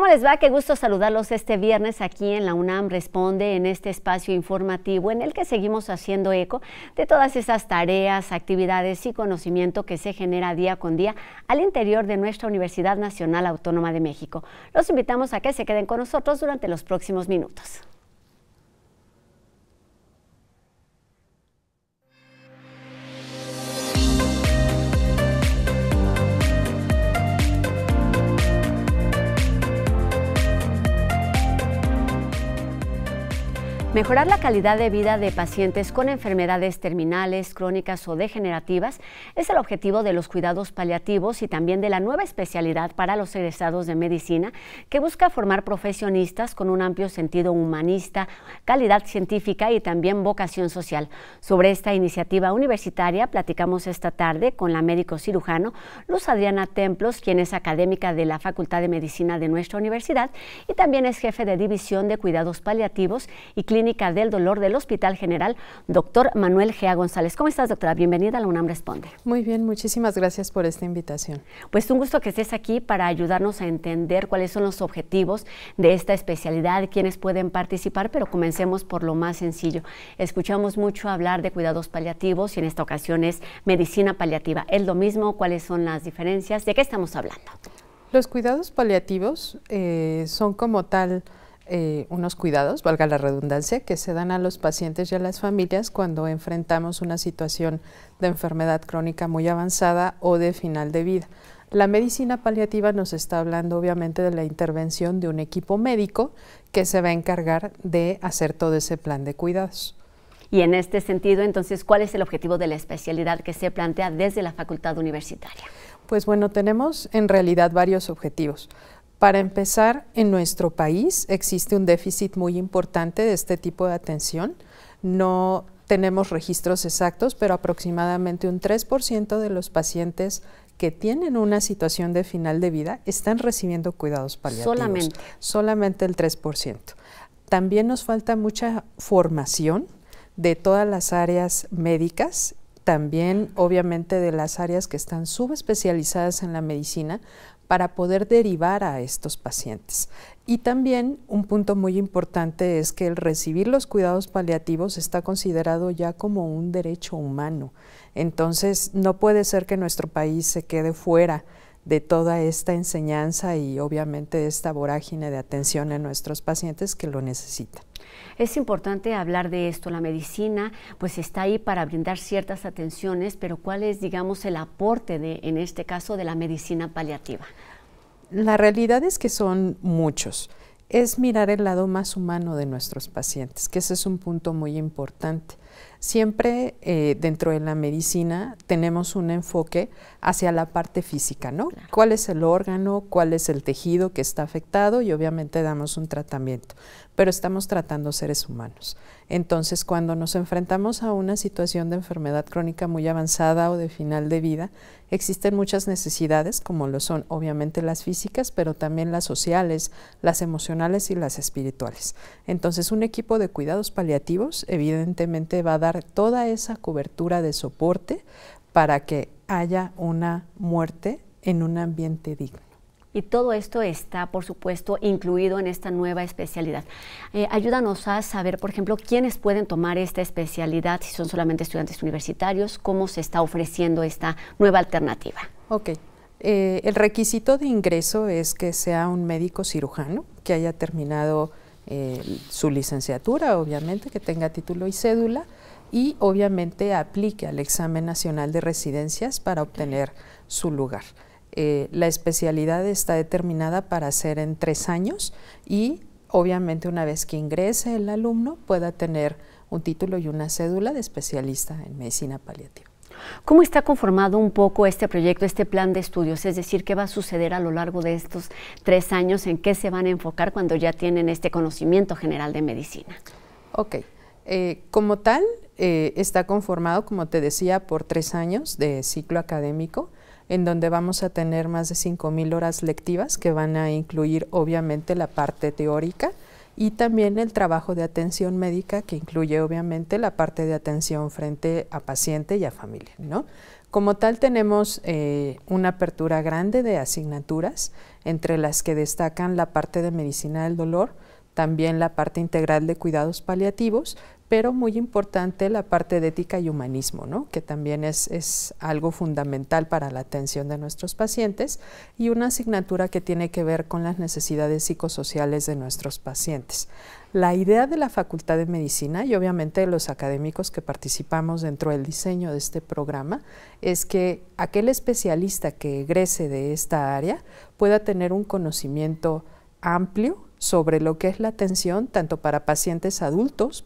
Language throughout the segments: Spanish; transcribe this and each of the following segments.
¿Cómo les va? Qué gusto saludarlos este viernes aquí en la UNAM Responde, en este espacio informativo en el que seguimos haciendo eco de todas esas tareas, actividades y conocimiento que se genera día con día al interior de nuestra Universidad Nacional Autónoma de México. Los invitamos a que se queden con nosotros durante los próximos minutos. Mejorar la calidad de vida de pacientes con enfermedades terminales, crónicas o degenerativas es el objetivo de los cuidados paliativos y también de la nueva especialidad para los egresados de medicina que busca formar profesionistas con un amplio sentido humanista, calidad científica y también vocación social. Sobre esta iniciativa universitaria platicamos esta tarde con la médico cirujano Luz Adriana Templos, quien es académica de la Facultad de Medicina de nuestra universidad y también es jefe de División de Cuidados Paliativos y Clínica del Dolor del Hospital General, doctor Manuel Gea González. ¿Cómo estás, doctora? Bienvenida a la UNAM Responde. Muy bien, muchísimas gracias por esta invitación. Pues un gusto que estés aquí para ayudarnos a entender cuáles son los objetivos de esta especialidad, quiénes pueden participar, pero comencemos por lo más sencillo. Escuchamos mucho hablar de cuidados paliativos y en esta ocasión es medicina paliativa. ¿Es lo mismo? ¿Cuáles son las diferencias? ¿De qué estamos hablando? Los cuidados paliativos son como tal unos cuidados, valga la redundancia, que se dan a los pacientes y a las familias cuando enfrentamos una situación de enfermedad crónica muy avanzada o de final de vida. La medicina paliativa nos está hablando obviamente de la intervención de un equipo médico que se va a encargar de hacer todo ese plan de cuidados. Y en este sentido, entonces, ¿cuál es el objetivo de la especialidad que se plantea desde la facultad universitaria? Pues bueno, tenemos en realidad varios objetivos. Para empezar, en nuestro país existe un déficit muy importante de este tipo de atención. No tenemos registros exactos, pero aproximadamente un 3% de los pacientes que tienen una situación de final de vida están recibiendo cuidados paliativos. Solamente el 3%. También nos falta mucha formación de todas las áreas médicas, también obviamente de las áreas que están subespecializadas en la medicina, para poder derivar a estos pacientes. Y también un punto muy importante es que el recibir los cuidados paliativos está considerado ya como un derecho humano. Entonces, no puede ser que nuestro país se quede fuera de toda esta enseñanza y obviamente esta vorágine de atención a nuestros pacientes que lo necesitan. Es importante hablar de esto. La medicina pues está ahí para brindar ciertas atenciones, pero ¿cuál es, digamos, el aporte en este caso de la medicina paliativa? La realidad es que son muchos. Es mirar el lado más humano de nuestros pacientes, que ese es un punto muy importante. Siempre dentro de la medicina tenemos un enfoque hacia la parte física, ¿no? Claro. ¿Cuál es el órgano? ¿Cuál es el tejido que está afectado? Y obviamente damos un tratamiento, pero estamos tratando seres humanos. Entonces, cuando nos enfrentamos a una situación de enfermedad crónica muy avanzada o de final de vida, existen muchas necesidades, como lo son obviamente las físicas, pero también las sociales, las emocionales y las espirituales. Entonces, un equipo de cuidados paliativos evidentemente va a dar toda esa cobertura de soporte para que haya una muerte en un ambiente digno. Y todo esto está, por supuesto, incluido en esta nueva especialidad. Ayúdanos a saber, por ejemplo, quiénes pueden tomar esta especialidad, si son solamente estudiantes universitarios, cómo se está ofreciendo esta nueva alternativa. Ok. El requisito de ingreso es que sea un médico cirujano, que haya terminado su licenciatura, obviamente, que tenga título y cédula, y obviamente aplique al examen nacional de residencias para obtener su lugar. La especialidad está determinada para ser en 3 años y obviamente una vez que ingrese el alumno pueda tener un título y una cédula de especialista en medicina paliativa. ¿Cómo está conformado un poco este proyecto, este plan de estudios? Es decir, ¿qué va a suceder a lo largo de estos 3 años? ¿En qué se van a enfocar cuando ya tienen este conocimiento general de medicina? Ok. Como tal, está conformado, como te decía, por 3 años de ciclo académico, en donde vamos a tener más de 5,000 horas lectivas que van a incluir obviamente la parte teórica y también el trabajo de atención médica, que incluye obviamente la parte de atención frente a paciente y a familia, ¿no? Como tal, tenemos una apertura grande de asignaturas, entre las que destacan la parte de medicina del dolor, también la parte integral de cuidados paliativos, pero muy importante la parte de ética y humanismo, ¿no? Que también es algo fundamental para la atención de nuestros pacientes, y una asignatura que tiene que ver con las necesidades psicosociales de nuestros pacientes. La idea de la Facultad de Medicina, y obviamente los académicos que participamos dentro del diseño de este programa, es que aquel especialista que egrese de esta área pueda tener un conocimiento amplio sobre lo que es la atención tanto para pacientes adultos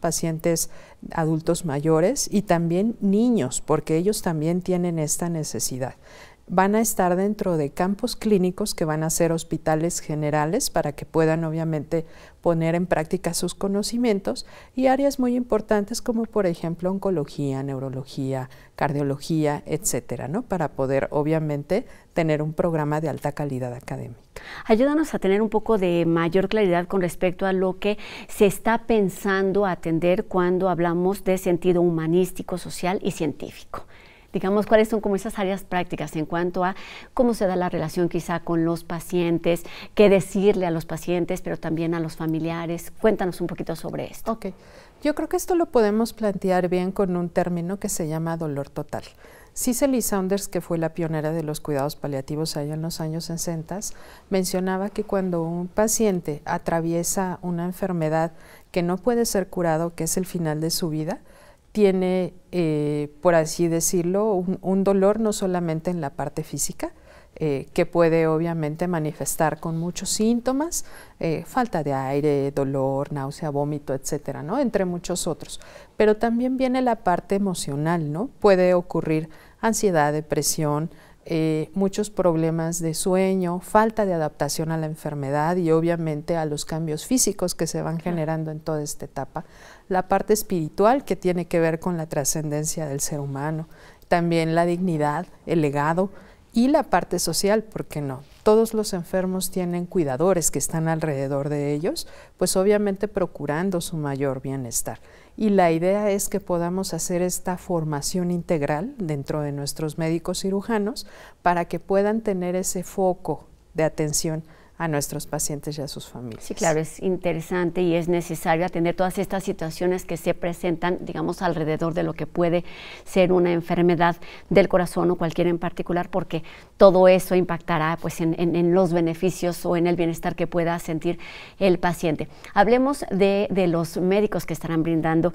mayores y también niños, porque ellos también tienen esta necesidad. Van a estar dentro de campos clínicos que van a ser hospitales generales para que puedan obviamente poner en práctica sus conocimientos, y áreas muy importantes como por ejemplo oncología, neurología, cardiología, etcétera, ¿no? Para poder obviamente tener un programa de alta calidad académica. Ayúdanos a tener un poco de mayor claridad con respecto a lo que se está pensando atender cuando hablamos de sentido humanístico, social y científico. Digamos, ¿cuáles son como esas áreas prácticas en cuanto a cómo se da la relación quizá con los pacientes, qué decirle a los pacientes, pero también a los familiares? Cuéntanos un poquito sobre esto. Ok, yo creo que esto lo podemos plantear bien con un término que se llama dolor total. Cicely Saunders, que fue la pionera de los cuidados paliativos allá en los años 60, mencionaba que cuando un paciente atraviesa una enfermedad que no puede ser curado, que es el final de su vida, tiene, por así decirlo, un dolor no solamente en la parte física, que puede obviamente manifestar con muchos síntomas, falta de aire, dolor, náusea, vómito, etcétera, ¿no? Entre muchos otros. Pero también viene la parte emocional, ¿no? Puede ocurrir ansiedad, depresión, muchos problemas de sueño, falta de adaptación a la enfermedad y obviamente a los cambios físicos que se van generando en toda esta etapa. La parte espiritual, que tiene que ver con la trascendencia del ser humano, también la dignidad, el legado, y la parte social, ¿por qué no? Todos los enfermos tienen cuidadores que están alrededor de ellos, pues obviamente procurando su mayor bienestar. Y la idea es que podamos hacer esta formación integral dentro de nuestros médicos cirujanos para que puedan tener ese foco de atención a nuestros pacientes y a sus familias. Sí, claro, es interesante y es necesario atender todas estas situaciones que se presentan, digamos, alrededor de lo que puede ser una enfermedad del corazón o cualquiera en particular, porque todo eso impactará pues en los beneficios o en el bienestar que pueda sentir el paciente. Hablemos de los médicos que estarán brindando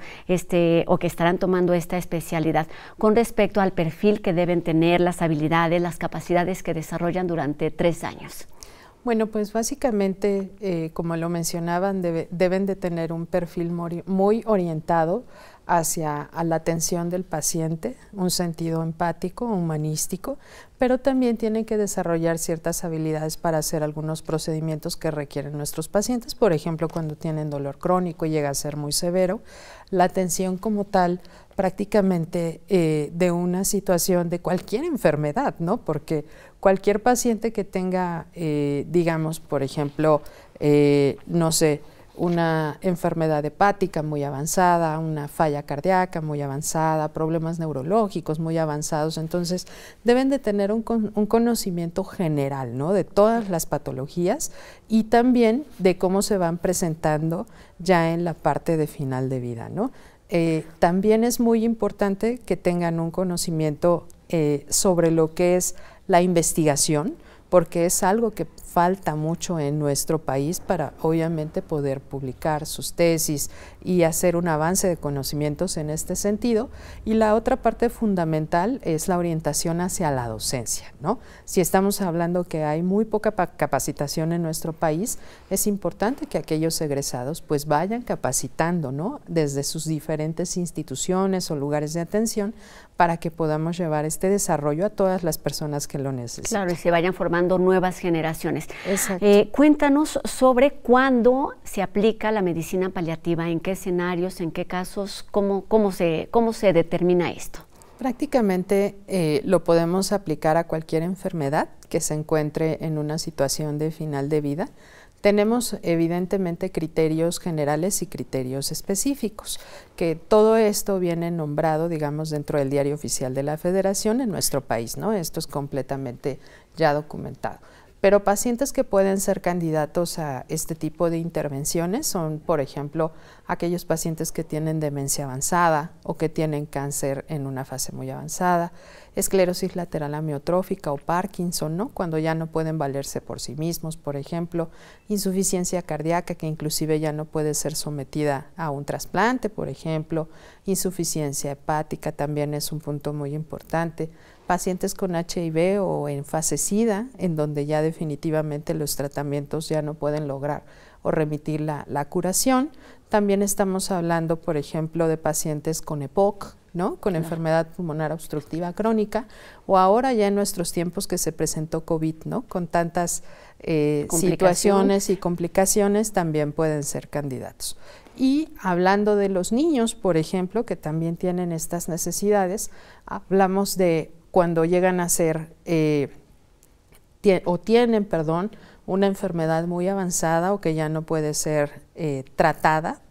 o que estarán tomando esta especialidad con respecto al perfil que deben tener, las habilidades, las capacidades que desarrollan durante 3 años. Bueno, pues básicamente, como lo mencionaban, deben de tener un perfil muy orientado hacia la atención del paciente, un sentido empático, humanístico, pero también tienen que desarrollar ciertas habilidades para hacer algunos procedimientos que requieren nuestros pacientes. Por ejemplo, cuando tienen dolor crónico y llega a ser muy severo, la atención como tal prácticamente de una situación de cualquier enfermedad, ¿no? Porque cualquier paciente que tenga, digamos, por ejemplo, no sé, una enfermedad hepática muy avanzada, una falla cardíaca muy avanzada, problemas neurológicos muy avanzados, entonces deben de tener un conocimiento general, ¿no? De todas las patologías y también de cómo se van presentando ya en la parte de final de vida, ¿no? También es muy importante que tengan un conocimiento sobre lo que es la investigación, porque es algo que falta mucho en nuestro país para obviamente poder publicar sus tesis y hacer un avance de conocimientos en este sentido. Y la otra parte fundamental es la orientación hacia la docencia, ¿no? Si estamos hablando que hay muy poca capacitación en nuestro país, es importante que aquellos egresados pues vayan capacitando, ¿no? Desde sus diferentes instituciones o lugares de atención para que podamos llevar este desarrollo a todas las personas que lo necesitan. Claro, y se vayan formando nuevas generaciones. Exacto. Cuéntanos sobre cuándo se aplica la medicina paliativa, en qué escenarios, en qué casos, cómo se determina esto. Prácticamente lo podemos aplicar a cualquier enfermedad que se encuentre en una situación de final de vida. Tenemos evidentemente criterios generales y criterios específicos, que todo esto viene nombrado, digamos, dentro del Diario Oficial de la Federación en nuestro país, ¿no? Esto es completamente ya documentado. Pero pacientes que pueden ser candidatos a este tipo de intervenciones son, por ejemplo, aquellos pacientes que tienen demencia avanzada o que tienen cáncer en una fase muy avanzada, esclerosis lateral amiotrófica o Parkinson, ¿no? Cuando ya no pueden valerse por sí mismos, por ejemplo, insuficiencia cardíaca que inclusive ya no puede ser sometida a un trasplante, por ejemplo, insuficiencia hepática también es un punto muy importante, pacientes con HIV o en fase SIDA, en donde ya definitivamente los tratamientos ya no pueden lograr o remitir la curación. También estamos hablando, por ejemplo, de pacientes con EPOC, ¿no? Con enfermedad pulmonar obstructiva crónica, o ahora ya en nuestros tiempos que se presentó COVID, ¿no? Con tantas situaciones y complicaciones también pueden ser candidatos. Y hablando de los niños, por ejemplo, que también tienen estas necesidades, hablamos de cuando llegan a ser tienen, una enfermedad muy avanzada o que ya no puede ser tratada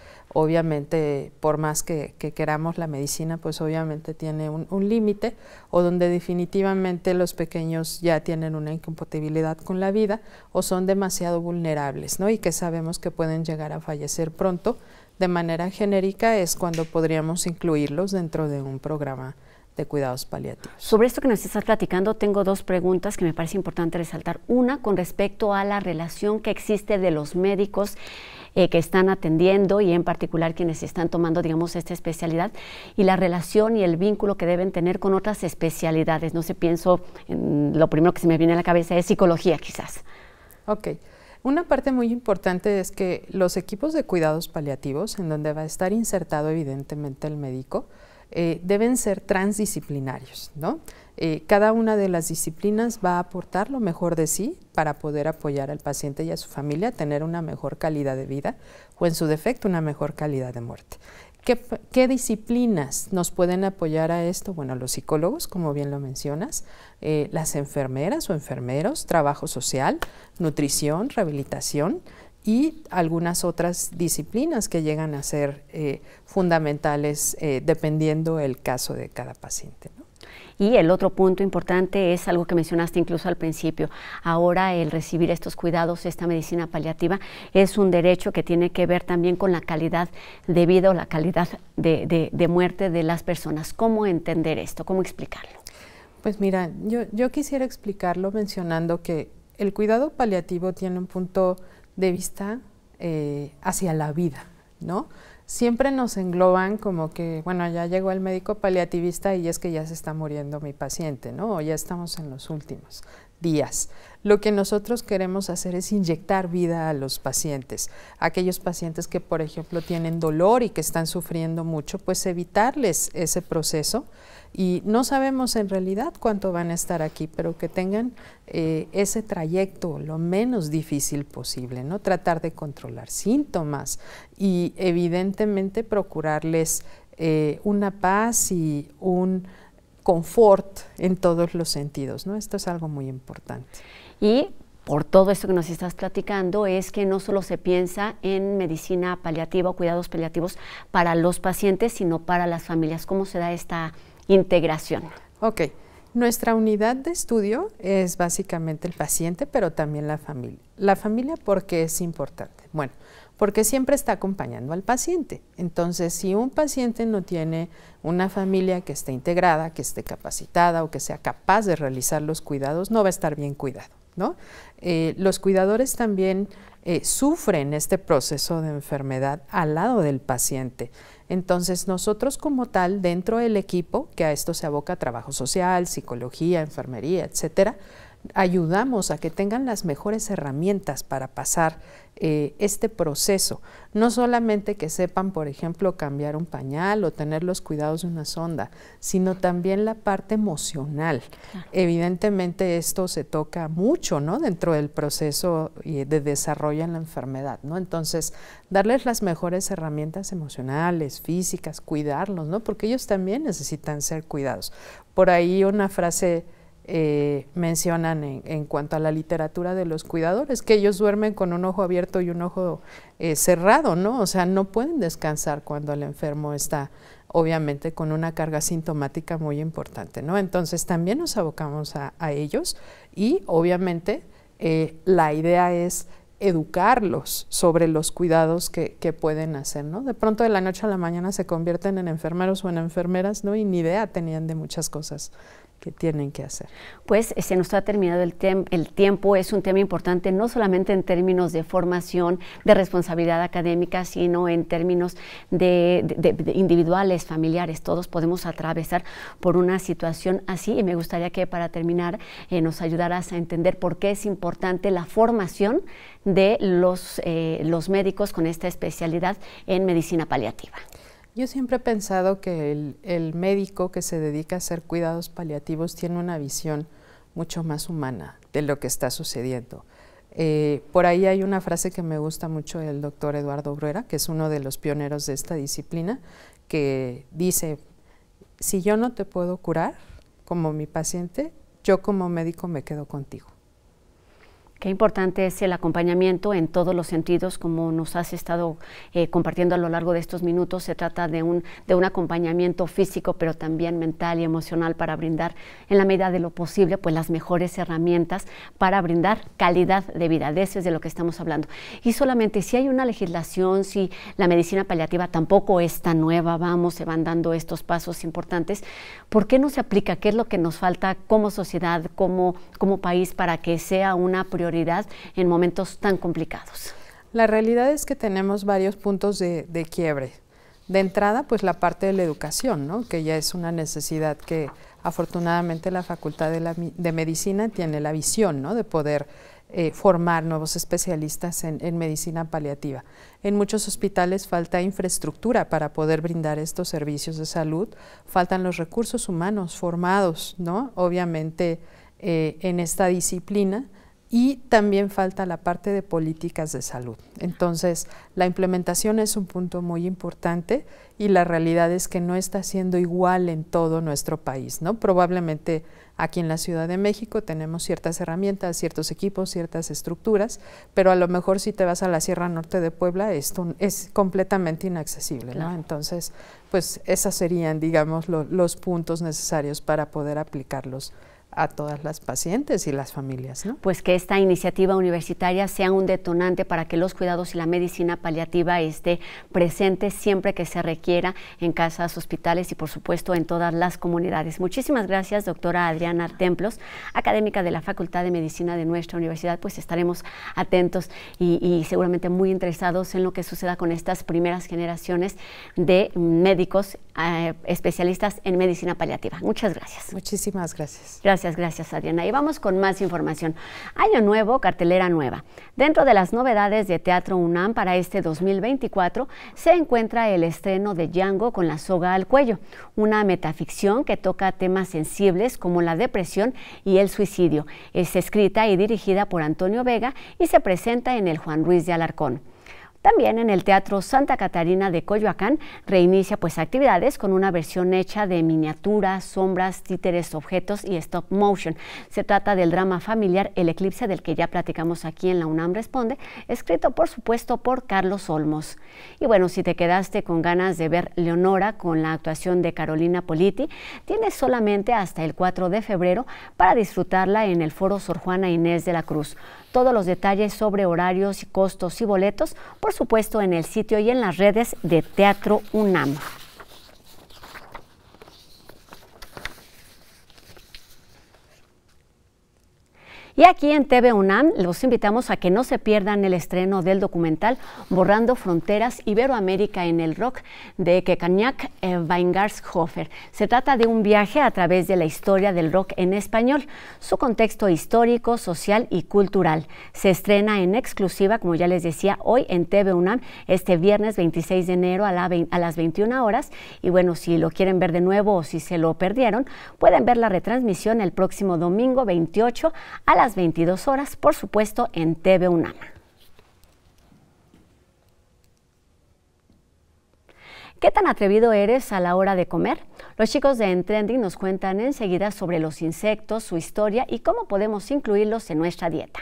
obviamente, por más que queramos la medicina, pues obviamente tiene un límite, o donde definitivamente los pequeños ya tienen una incompatibilidad con la vida o son demasiado vulnerables, ¿no? Y que sabemos que pueden llegar a fallecer pronto. De manera genérica es cuando podríamos incluirlos dentro de un programa de cuidados paliativos. Sobre esto que nos estás platicando, tengo dos preguntas que me parece importante resaltar. Una, con respecto a la relación que existe de los médicos que están atendiendo y en particular quienes están tomando, digamos, esta especialidad, y la relación y el vínculo que deben tener con otras especialidades. No sé, pienso, lo primero que se me viene a la cabeza es psicología, quizás. Ok. Una parte muy importante es que los equipos de cuidados paliativos, en donde va a estar insertado evidentemente el médico, deben ser transdisciplinarios, ¿no? Cada una de las disciplinas va a aportar lo mejor de sí para poder apoyar al paciente y a su familia a tener una mejor calidad de vida o, en su defecto, una mejor calidad de muerte. ¿Qué disciplinas nos pueden apoyar a esto? Bueno, los psicólogos, como bien lo mencionas, las enfermeras o enfermeros, trabajo social, nutrición, rehabilitación, y algunas otras disciplinas que llegan a ser fundamentales dependiendo el caso de cada paciente, ¿no? Y el otro punto importante es algo que mencionaste incluso al principio. Ahora el recibir estos cuidados, esta medicina paliativa, es un derecho que tiene que ver también con la calidad de vida o la calidad de muerte de las personas. ¿Cómo entender esto? ¿Cómo explicarlo? Pues mira, yo quisiera explicarlo mencionando que el cuidado paliativo tiene un punto de vista hacia la vida, ¿no? Siempre nos engloban como que, bueno, ya llegó el médico paliativista y es que ya se está muriendo mi paciente, ¿no? O ya estamos en los últimos días. Lo que nosotros queremos hacer es inyectar vida a los pacientes. Aquellos pacientes que, por ejemplo, tienen dolor y que están sufriendo mucho, pues evitarles ese proceso. Y no sabemos en realidad cuánto van a estar aquí, pero que tengan ese trayecto lo menos difícil posible, ¿no? Tratar de controlar síntomas y evidentemente procurarles una paz y un confort en todos los sentidos, ¿no? Esto es algo muy importante. Y por todo esto que nos estás platicando, es que no solo se piensa en medicina paliativa o cuidados paliativos para los pacientes, sino para las familias. ¿Cómo se da esta integración? Ok, nuestra unidad de estudio es básicamente el paciente, pero también la familia. La familia, ¿por qué es importante? Bueno, porque siempre está acompañando al paciente. Entonces, si un paciente no tiene una familia que esté integrada, que esté capacitada o que sea capaz de realizar los cuidados, no va a estar bien cuidado, ¿no? Los cuidadores también sufren este proceso de enfermedad al lado del paciente. Entonces, nosotros como tal, dentro del equipo, que a esto se aboca trabajo social, psicología, enfermería, etcétera, ayudamos a que tengan las mejores herramientas para pasar este proceso. No solamente que sepan, por ejemplo, cambiar un pañal o tener los cuidados de una sonda, sino también la parte emocional. Claro. Evidentemente esto se toca mucho, ¿no? Dentro del proceso de desarrollo en la enfermedad, ¿no? Entonces, darles las mejores herramientas emocionales, físicas, cuidarlos, ¿no? Porque ellos también necesitan ser cuidados. Por ahí una frase mencionan en cuanto a la literatura de los cuidadores, que ellos duermen con un ojo abierto y un ojo cerrado, ¿no? O sea, no pueden descansar cuando el enfermo está obviamente con una carga sintomática muy importante, ¿no? Entonces también nos abocamos a ellos y obviamente la idea es educarlos sobre los cuidados que pueden hacer, ¿no? De pronto de la noche a la mañana se convierten en enfermeros o en enfermeras, ¿no? Y ni idea tenían de muchas cosas que tienen que hacer. Pues se nos ha terminado el tiempo. Es un tema importante no solamente en términos de formación, de responsabilidad académica, sino en términos de individuales, familiares. Todos podemos atravesar por una situación así y me gustaría que para terminar nos ayudaras a entender por qué es importante la formación de los médicos con esta especialidad en medicina paliativa. Yo siempre he pensado que el médico que se dedica a hacer cuidados paliativos tiene una visión mucho más humana de lo que está sucediendo. Por ahí hay una frase que me gusta mucho del doctor Eduardo Bruera, que es uno de los pioneros de esta disciplina, que dice, si yo no te puedo curar como mi paciente, yo como médico me quedo contigo. Qué importante es el acompañamiento en todos los sentidos, como nos has estado compartiendo a lo largo de estos minutos. Se trata de un acompañamiento físico, pero también mental y emocional para brindar, en la medida de lo posible, pues las mejores herramientas para brindar calidad de vida. De eso es de lo que estamos hablando. Y solamente si hay una legislación, si la medicina paliativa tampoco es tan nueva, se van dando estos pasos importantes, ¿por qué no se aplica? ¿Qué es lo que nos falta como sociedad, como país, para que sea una prioridad en momentos tan complicados? La realidad es que tenemos varios puntos de quiebre. De entrada, pues la parte de la educación, ¿no? Que ya es una necesidad que afortunadamente la Facultad de Medicina tiene la visión, ¿no? De poder formar nuevos especialistas en medicina paliativa. En muchos hospitales falta infraestructura para poder brindar estos servicios de salud, faltan los recursos humanos formados, ¿no? Obviamente en esta disciplina. Y también falta la parte de políticas de salud. Entonces, la implementación es un punto muy importante y la realidad es que no está siendo igual en todo nuestro país, ¿no? Probablemente aquí en la Ciudad de México tenemos ciertas herramientas, ciertos equipos, ciertas estructuras, pero a lo mejor si te vas a la Sierra Norte de Puebla, esto es completamente inaccesible, ¿no? Entonces, pues esos serían, digamos, los puntos necesarios para poder aplicarlos a todas las pacientes y las familias, ¿no? Pues que esta iniciativa universitaria sea un detonante para que los cuidados y la medicina paliativa esté presente siempre que se requiera en casas, hospitales y por supuesto en todas las comunidades. Muchísimas gracias, doctora Adriana Templos, académica de la Facultad de Medicina de nuestra universidad. Pues estaremos atentos y seguramente muy interesados en lo que suceda con estas primeras generaciones de médicos especialistas en medicina paliativa. Muchas gracias. Muchísimas gracias. Gracias, Adriana. Y vamos con más información. Año nuevo, cartelera nueva. Dentro de las novedades de Teatro UNAM para este 2024 se encuentra el estreno de Django con la soga al cuello, una metaficción que toca temas sensibles como la depresión y el suicidio. Es escrita y dirigida por Antonio Vega y se presenta en el Juan Ruiz de Alarcón. También en el Teatro Santa Catarina de Coyoacán reinicia pues actividades con una versión hecha de miniaturas, sombras, títeres, objetos y stop motion. Se trata del drama familiar El Eclipse, del que ya platicamos aquí en la UNAM Responde, escrito por supuesto por Carlos Olmos. Y bueno, si te quedaste con ganas de ver Leonora con la actuación de Carolina Politi, tienes solamente hasta el 4 de febrero para disfrutarla en el Foro Sor Juana Inés de la Cruz. Todos los detalles sobre horarios, costos y boletos, por supuesto, en el sitio y en las redes de Teatro UNAM. Y aquí en TV UNAM los invitamos a que no se pierdan el estreno del documental Borrando Fronteras, Iberoamérica en el Rock, de Kecañac Weingartshofer. Se trata de un viaje a través de la historia del rock en español, su contexto histórico, social y cultural. Se estrena en exclusiva, como ya les decía, hoy en TV UNAM, este viernes 26 de enero a las 21 horas. Y bueno, si lo quieren ver de nuevo o si se lo perdieron, pueden ver la retransmisión el próximo domingo 28 a las 22 horas, por supuesto, en TV UNAM. ¿Qué tan atrevido eres a la hora de comer? Los chicos de En Trending nos cuentan enseguida sobre los insectos, su historia y cómo podemos incluirlos en nuestra dieta.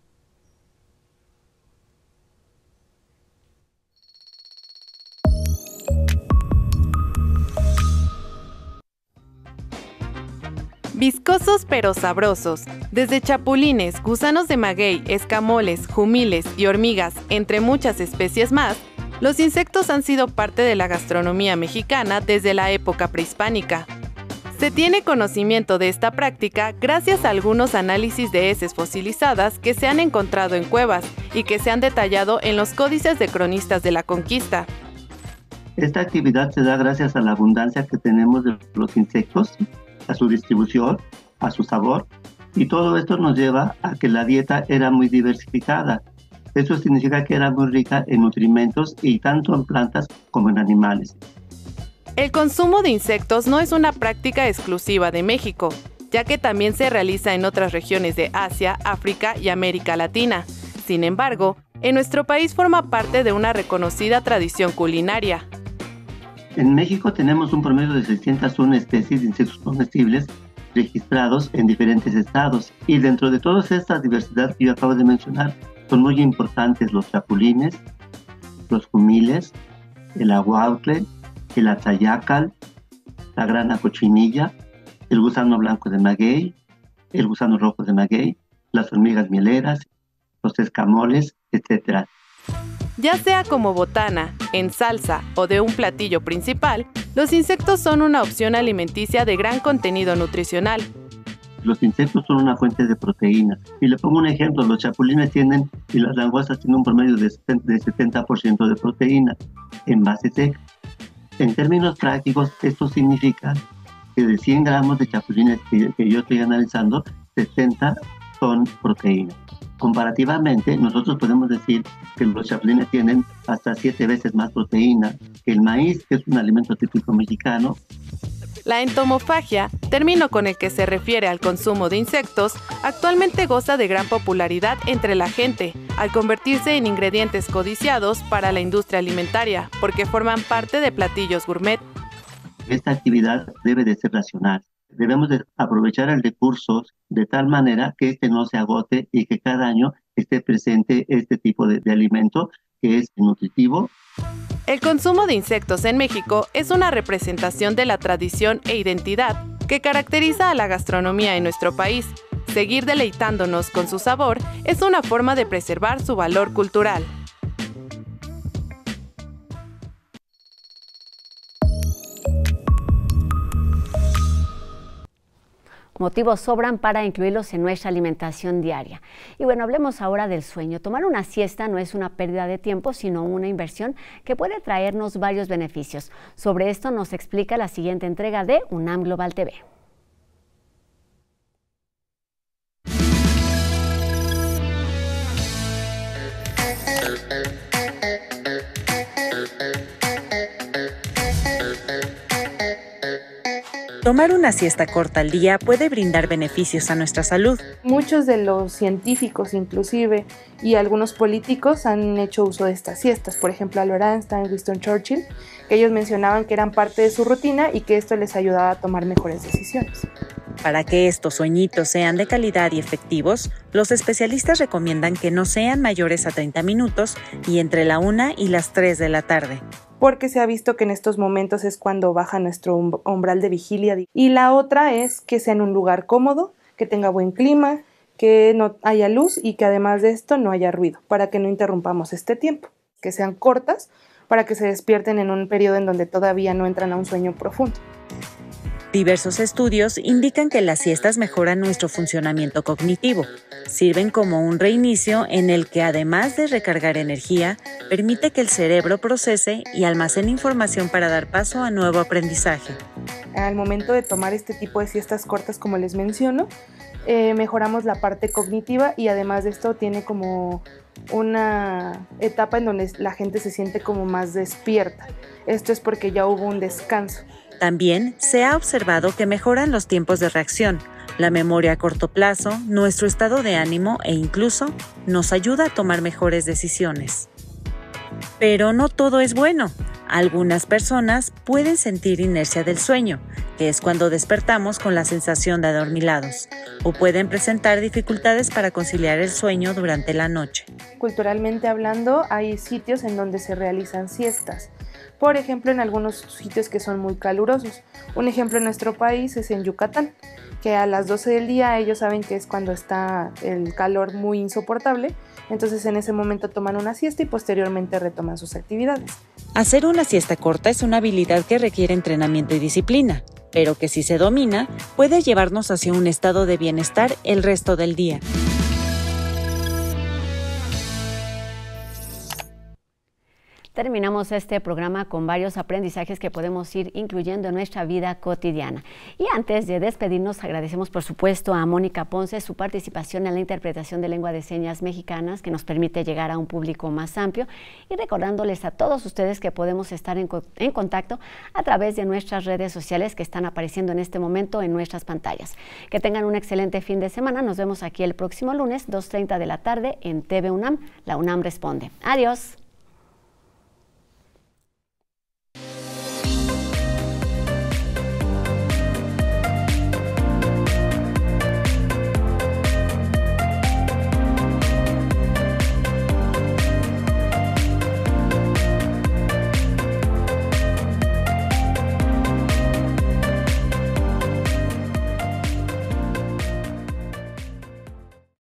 Viscosos pero sabrosos. Desde chapulines, gusanos de maguey, escamoles, jumiles y hormigas, entre muchas especies más, los insectos han sido parte de la gastronomía mexicana desde la época prehispánica. Se tiene conocimiento de esta práctica gracias a algunos análisis de heces fosilizadas que se han encontrado en cuevas y que se han detallado en los códices de cronistas de la conquista. Esta actividad se da gracias a la abundancia que tenemos de los insectos, a su distribución, a su sabor, y todo esto nos lleva a que la dieta era muy diversificada. Eso significa que era muy rica en nutrimentos y tanto en plantas como en animales. El consumo de insectos no es una práctica exclusiva de México, ya que también se realiza en otras regiones de Asia, África y América Latina. Sin embargo, en nuestro país forma parte de una reconocida tradición culinaria. En México tenemos un promedio de 601 especies de insectos comestibles registrados en diferentes estados, y dentro de toda esta diversidad que yo acabo de mencionar, son muy importantes los chapulines, los jumiles, el aguautle, el atzayacal, la grana cochinilla, el gusano blanco de maguey, el gusano rojo de maguey, las hormigas mieleras, los escamoles, etc. Ya sea como botana, en salsa o de un platillo principal, los insectos son una opción alimenticia de gran contenido nutricional. Los insectos son una fuente de proteína. Y le pongo un ejemplo, los chapulines tienen y las langostas tienen un promedio de 70% de proteína en base seca. En términos prácticos, esto significa que de 100 gramos de chapulines que yo estoy analizando, 60 son proteínas. Comparativamente, nosotros podemos decir que los chapulines tienen hasta 7 veces más proteína que el maíz, que es un alimento típico mexicano. La entomofagia, término con el que se refiere al consumo de insectos, actualmente goza de gran popularidad entre la gente, al convertirse en ingredientes codiciados para la industria alimentaria, porque forman parte de platillos gourmet. Esta actividad debe de ser racional. Debemos de aprovechar el recurso de tal manera que este no se agote y que cada año esté presente este tipo de alimento que es nutritivo. El consumo de insectos en México es una representación de la tradición e identidad que caracteriza a la gastronomía en nuestro país. Seguir deleitándonos con su sabor es una forma de preservar su valor cultural. Motivos sobran para incluirlos en nuestra alimentación diaria. Y bueno, hablemos ahora del sueño. Tomar una siesta no es una pérdida de tiempo, sino una inversión que puede traernos varios beneficios. Sobre esto nos explica la siguiente entrega de UNAM Global TV. Tomar una siesta corta al día puede brindar beneficios a nuestra salud. Muchos de los científicos inclusive y algunos políticos han hecho uso de estas siestas, por ejemplo Albert Einstein, Winston Churchill, que ellos mencionaban que eran parte de su rutina y que esto les ayudaba a tomar mejores decisiones. Para que estos sueñitos sean de calidad y efectivos, los especialistas recomiendan que no sean mayores a 30 minutos y entre la 1 y las 3 de la tarde. Porque se ha visto que en estos momentos es cuando baja nuestro umbral de vigilia. Y la otra es que sea en un lugar cómodo, que tenga buen clima, que no haya luz y que además de esto no haya ruido, para que no interrumpamos este tiempo. Que sean cortas, para que se despierten en un periodo en donde todavía no entran a un sueño profundo. Diversos estudios indican que las siestas mejoran nuestro funcionamiento cognitivo. Sirven como un reinicio en el que, además de recargar energía, permite que el cerebro procese y almacene información para dar paso a nuevo aprendizaje. Al momento de tomar este tipo de siestas cortas, como les menciono, mejoramos la parte cognitiva y además de esto tiene como una etapa en donde la gente se siente como más despierta. Esto es porque ya hubo un descanso. También se ha observado que mejoran los tiempos de reacción, la memoria a corto plazo, nuestro estado de ánimo e incluso nos ayuda a tomar mejores decisiones. Pero no todo es bueno. Algunas personas pueden sentir inercia del sueño, que es cuando despertamos con la sensación de adormilados, o pueden presentar dificultades para conciliar el sueño durante la noche. Culturalmente hablando, hay sitios en donde se realizan siestas. Por ejemplo, en algunos sitios que son muy calurosos. Un ejemplo en nuestro país es en Yucatán, que a las 12 del día ellos saben que es cuando está el calor muy insoportable, entonces en ese momento toman una siesta y posteriormente retoman sus actividades. Hacer una siesta corta es una habilidad que requiere entrenamiento y disciplina, pero que si se domina, puede llevarnos hacia un estado de bienestar el resto del día. Terminamos este programa con varios aprendizajes que podemos ir incluyendo en nuestra vida cotidiana. Y antes de despedirnos, agradecemos por supuesto a Mónica Ponce su participación en la interpretación de lengua de señas mexicanas, que nos permite llegar a un público más amplio, y recordándoles a todos ustedes que podemos estar en contacto a través de nuestras redes sociales que están apareciendo en este momento en nuestras pantallas. Que tengan un excelente fin de semana. Nos vemos aquí el próximo lunes, 2:30 de la tarde, en TV UNAM, La UNAM Responde. Adiós.